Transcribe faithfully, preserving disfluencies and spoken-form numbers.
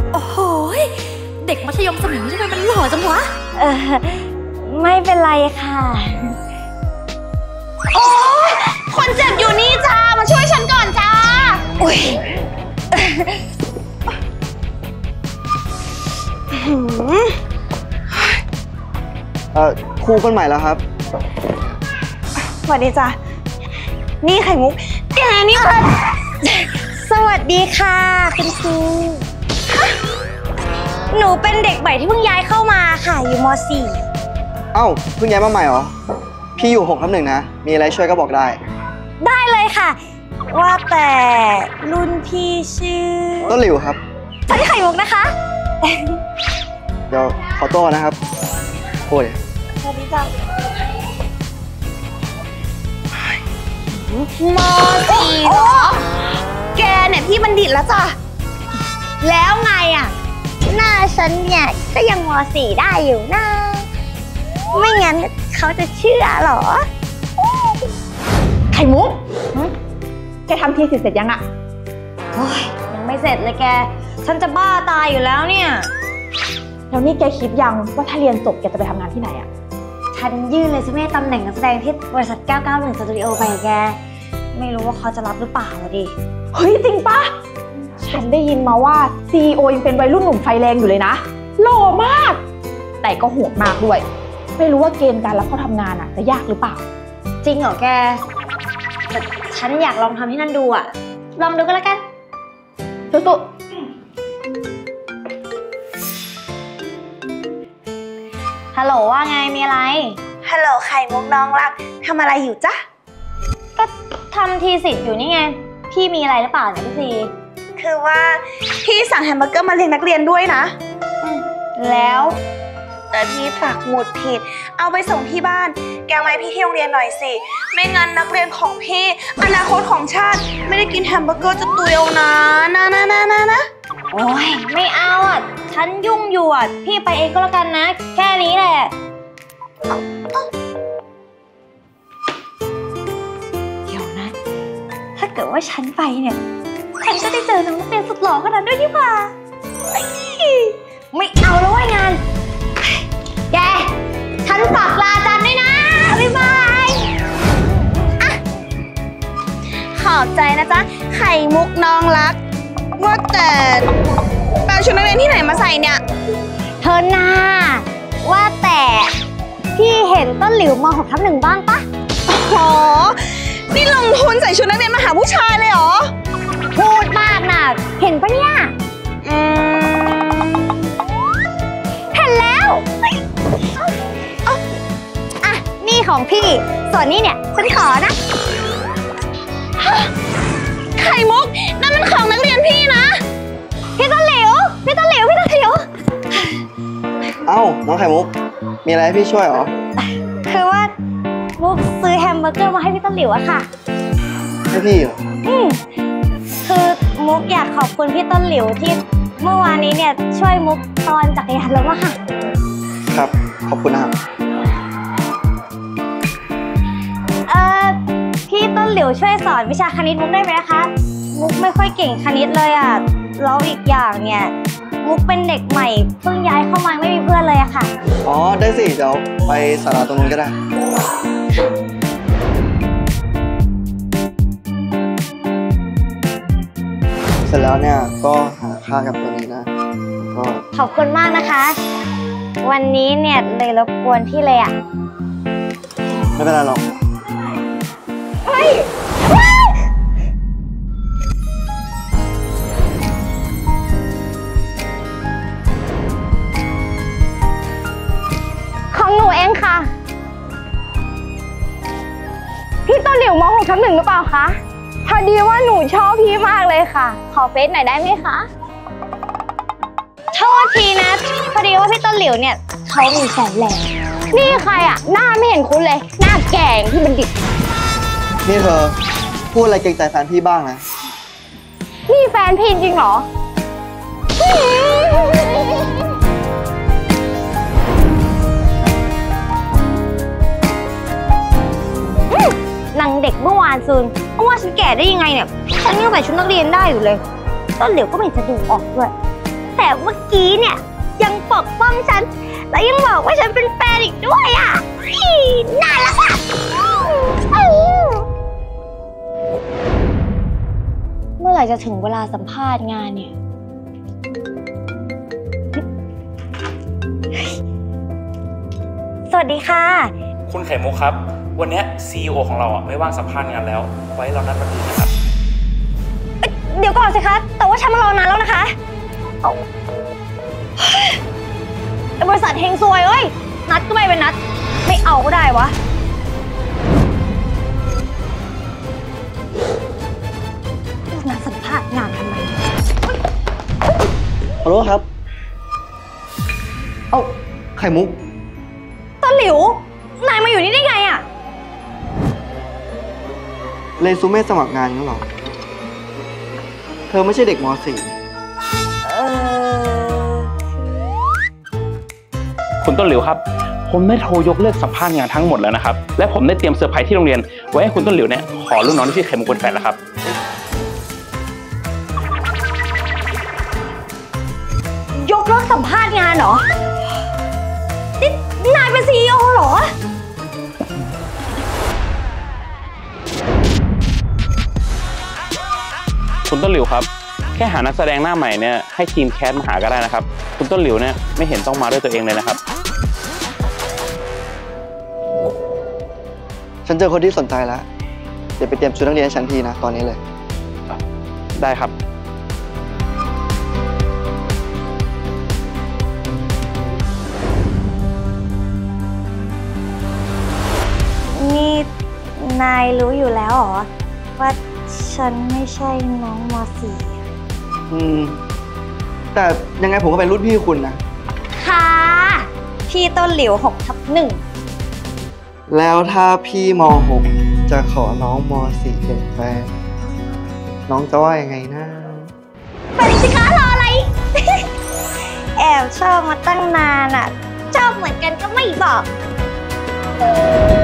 โอ้โหเด็กมัธยมสมัยนี้ทำไมมันหล่อจังวะเออไม่เป็นไรค่ะโอ้ยคนเจ็บอยู่นี่จ้ามาช่วยฉันก่อนจ้าอุ้ยเอ่อครูคนใหม่แล้วครับสวัสดีจ้ะนี่ไข่มุกแกนี่ค่ะสวัสดีค่ะคุณครูหนูเป็นเด็กใหม่ที่เพิ่งย้ายเข้ามาค่ะอยู่ม.สี่เอ้าเพิ่งย้ายมาใหม่เหรอพี่อยู่หกทับหนึ่งนะมีอะไรช่วยก็บอกได้ได้เลยค่ะว่าแต่รุ่นพี่ชื่อต้นหลิวครับฉันไข่มุกนะคะเดี๋ยวขอตัวนะครับโอ้ยสวัสดีจ้ะม.สี่เหรอแกเนี่ยพี่บัณฑิตแล้วจ้ะแล้วไงอ่ะหน้าฉันเนี่ยก็ยังม.สี่ ได้อยู่นะไม่งั้นเขาจะเชื่อหรอไข่มุกแกทำทีสิเสร็จยังอะโอ้ยยังไม่เสร็จเลยแกฉันจะบ้าตายอยู่แล้วเนี่ยแล้วนี่แกคิดยังว่าถ้าเรียนจบแกจะไปทำงานที่ไหนอะฉันยื่นเลยใช่ไหมตำแหน่งนักแสดงที่บริษัทเก้าเก้าหนึ่งสตูดิโอไปแกไม่รู้ว่าเขาจะรับหรือเปล่าดิเฮ้ยจริงปะฉันได้ยินมาว่า ซี อี โอ ยังเป็นวัยรุ่นหนุ่มไฟแรงอยู่เลยนะหล่อมากแต่ก็โหดมากด้วยไม่รู้ว่าเกณฑ์การรับเข้าทำงานอะจะยากหรือเปล่าจริงเหรอแกแต่ฉันอยากลองทำให้นั่นดูอะลองดูก็แล้วกันสู้ๆฮัลโหลว่าไงมีอะไรฮัลโหลไข่มุกน้องรักทำอะไรอยู่จ๊ะก็ทำทีสิทธิ์อยู่นี่ไงพี่มีอะไรหรือเปล่าเนี่ยพี่ซีคือว่าพี่สั่งแฮมเบอร์เกอร์มาเลี้ยงนักเรียนด้วยนะแล้วแต่พี่ปักหมุดผิดเอาไปส่งที่บ้านแกมาให้พี่ที่โรงเรียนหน่อยสิไม่งั้นนักเรียนของพี่อนาคตของชาติไม่ได้กินแฮมเบอร์เกอร์จะตุยเอานะนะนะนะนะนะโอ้ยไม่เอาอ่ะฉันยุ่งอยู่อ่ะพี่ไปเองก็แล้วกันนะแค่นี้แหละเดี๋ยวนะถ้าเกิดว่าฉันไปเนี่ยฉันก็ได้เจอน้องนักเรียนสุดหล่อขนาดนั้นด้วยนี่ป่ะไม่เอาแล้วว่างานแกฉันฝากลาอาจารย์ด้วยนะบ๊ายบายอ่ะขอบใจนะจ๊ะไข่มุกน้องรักว่าแต่แปลชุดนักเรียนที่ไหนมาใส่เนี่ยเธอหน้าว่าแต่พี่เห็นต้นหลิวม.หกทับหนึ่งบ้างปะอ๋อนี่ลงทุนใส่ชุดนักเรียนมาหาผู้ชายเลยเหรอพูดมากนะเห็นปะเนี่ยอืมเห็นแล้วอ่ะนี่ของพี่ส่วนนี้เนี่ยฉันขอนะไข่มุกนั่นมันของนักเรียนพี่นะพี่ต้นหลิวพี่ต้นหลิวพี่ต้นหลิวเอ้าน้องไข่มุกมีอะไรให้พี่ช่วยเหรอคือว่ามุกซื้อแฮมเบอร์เกอร์มาให้พี่ต้นหลิวอะค่ะให้พี่เหรออืมคือมุกอยากขอบคุณพี่ต้นหลิวที่เมื่อวานนี้เนี่ยช่วยมุกตอนจักรยานล้มอะค่ะครับขอบคุณนะครับเอ่อพี่ต้นหลิวช่วยสอนวิชาคณิตมุกได้ไหมคะมุกไม่ค่อยเก่งคณิตเลยอะแล้วอีกอย่างเนี่ยมุกเป็นเด็กใหม่เพิ่งย้ายเข้ามาไม่มีเพื่อนเลยอะค่ะอ๋อได้สิเดี๋ยวไปศาลาตรงนู้นก็ได้เสร็จแล้วเนี่ยก็หาค่ากับตัวนี้นะก็ขอบคุณมากนะคะวันนี้เนี่ยเลยรบกวนพี่เลยอะไม่เป็นไรหรอกเฮ้ยของหนูเองค่ะพี่ต้นหลิวม.หกทับหนึ่งหรือเปล่าคะพอดีว่าหนูชอบพี่มากเลยค่ะขอเฟซหน่อยได้ไหมคะโทษทีนะพอดีว่าพี่ต้นหลิวเนี่ยเขามีแฟนแล้วนี่ใครอ่ะหน้าไม่เห็นคุ้นเลยหน้าแก่งที่บัณฑิตนี่เธอพูดอะไรเกรงใจแฟนพี่บ้างนะนี่แฟนพี่จริงเหรอนางเด็กเมื่อวานซืนเพราะว่าฉันแก่ได้ยังไงเนี่ยฉันยังใส่ชุดนักเรียนได้อยู่เลยต้นเหลวก็ไม่จะดูออกด้วยแต่เมื่อกี้เนี่ยยังปกป้องฉันแล้วยังบอกว่าฉันเป็นแฟนอีกด้วยอ่ะอีน่ารักอ่ะเมื่อไหร่จะถึงเวลาสัมภาษณ์งานเนี่ยสวัสดีค่ะคุณไข่มุกครับวันนี้ ซี อี โอ ของเราอ่ะไม่ว่างสัมภาษณ์งานแล้วไว้เรานัดวันอื่นนะครับเดี๋ยวก่อนสิคะแต่ว่าฉันมารอนานแล้วนะคะบริษัทเฮงซวยเอ้ยนัดก็ไม่เป็นนัดไม่เอาก็ได้วะนัดสัมภาษณ์งานทำไมฮัลโหลครับเอ้าไข่มุกต้นหลิวนายมาอยู่นี่ได้ไงอะเรซูเม่สมัครงานงั้นหรอเธอไม่ใช่เด็กม .สี่เออคุณต้นหลิวครับผมได้โทรยกเลิกสัมภาษณ์งานทั้งหมดแล้วนะครับและผมได้เตรียมเซอร์ไพรส์ที่โรงเรียนไว้ให้คุณต้นหลิวเนี่ยขอรุ่นน้องที่ชื่อไข่มุกเป็นแฟนแล้วครับยกเลิกสัมภาษณ์งานเหรอนี่นายเป็น ซี อี โอ เหรอคุณต้นหลิวครับแค่หานักแสดงหน้าใหม่เนี่ยให้ทีมแคสมาหาก็ได้นะครับคุณต้นหลิวเนี่ยไม่เห็นต้องมาด้วยตัวเองเลยนะครับฉันเจอคนที่สนใจแล้วเดี๋ยวไปเตรียมชุดนักเรียนให้ฉันทีนะตอนนี้เลยได้ครับนี่นายรู้อยู่แล้วเหรอว่าฉันไม่ใช่น้องม .สี่อืมแต่ยังไงผมก็เป็นรุ่นพี่คุณนะค่ะพี่ต้นหลิวหกทับหนึ่งแล้วถ้าพี่ม หกจะขอน้องม .สี่ เป็นแฟนน้องจะว่ายังไงนะเป็นสิคะรออะไร แอบชอบมาตั้งนานอ่ะชอบเหมือนกันก็ไม่บอก